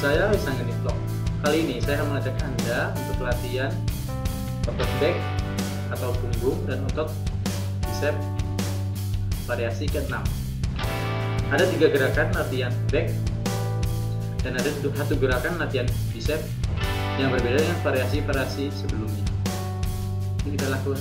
saya Wisangga Vlog. Kali ini saya akan mengajak Anda untuk latihan otot back atau punggung dan otot bicep variasi ke-6. Ada 3 gerakan latihan back dan ada 1 gerakan latihan bicep yang berbeda dengan variasi-variasi sebelumnya. Ini kita lakukan.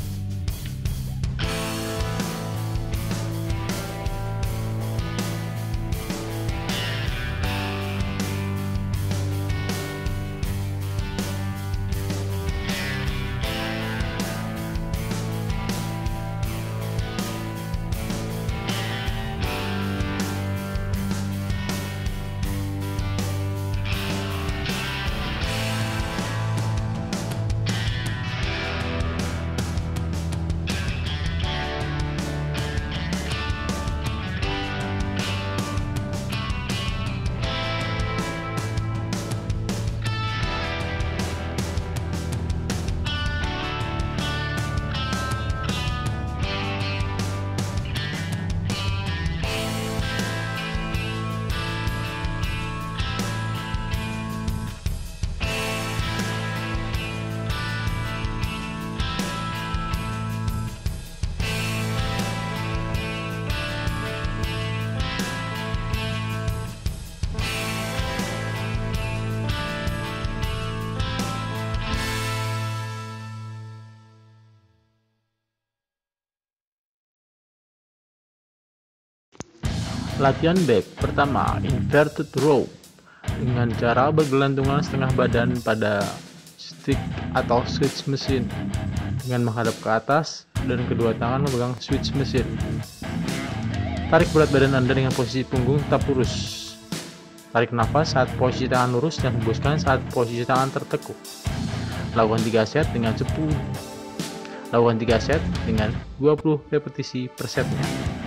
Latihan back pertama, inverted row, dengan cara bergelantungan setengah badan pada stick atau switch mesin dengan menghadap ke atas dan kedua tangan memegang switch mesin. Tarik berat badan Anda dengan posisi punggung tetap lurus. Tarik nafas saat posisi tangan lurus dan hembuskan saat posisi tangan tertekuk. Lakukan 3 set dengan 10. Lakukan 3 set dengan 20 repetisi per setnya.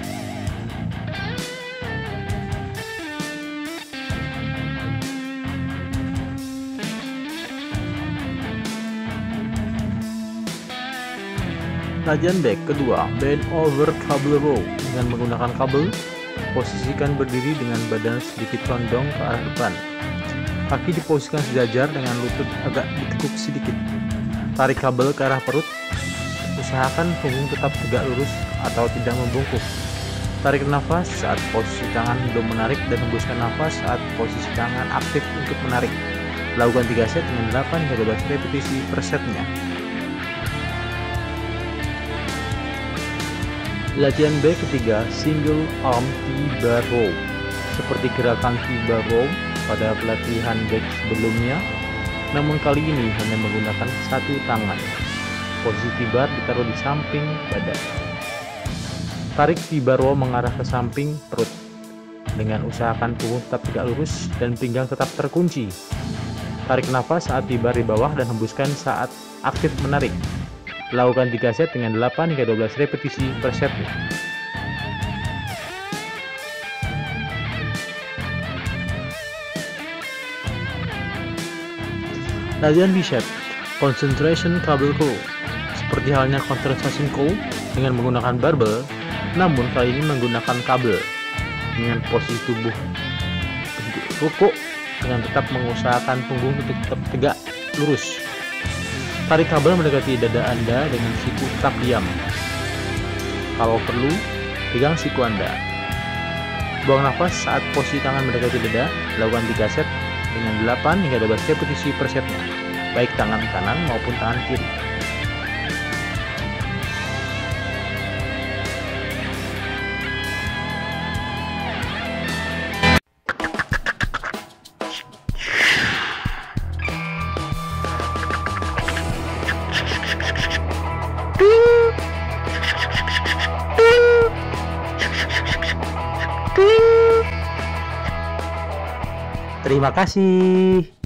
Latihan back kedua, bend over cable row, dengan menggunakan kabel. Posisikan berdiri dengan badan sedikit condong ke arah depan. Kaki diposisikan sejajar dengan lutut agak ditekuk sedikit. Tarik kabel ke arah perut. Usahakan punggung tetap tegak lurus atau tidak membungkuk. Tarik nafas saat posisi tangan belum menarik dan hembuskan nafas saat posisi tangan aktif untuk menarik. Lakukan 3 set dengan 8 hingga 12 repetisi per setnya. Latihan back ketiga, single arm T-bar row. Seperti gerakan T-bar row pada pelatihan back sebelumnya, namun kali ini hanya menggunakan 1 tangan. Posisi T-bar ditaruh di samping badan. Tarik T-bar row mengarah ke samping perut, dengan usahakan punggung tetap tegak lurus dan pinggang tetap terkunci. Tarik nafas saat T-bar di bawah dan hembuskan saat aktif menarik. Lakukan 3 set dengan 8 hingga 12 repetisi per setnya. Latihan bicep, concentration cable curl. Seperti halnya concentration curl dengan menggunakan barbel, namun kali ini menggunakan kabel. Dengan posisi tubuh bentuk ruko, dengan tetap mengusahakan punggung untuk tetap tegak lurus. Tarik kabel mendekati dada Anda dengan siku tetap diam. Kalau perlu, pegang siku Anda. Buang nafas saat posisi tangan mendekati dada. Lakukan 3 set dengan 8 hingga 12 repetisi per setnya, baik tangan kanan maupun tangan kiri. Terima kasih.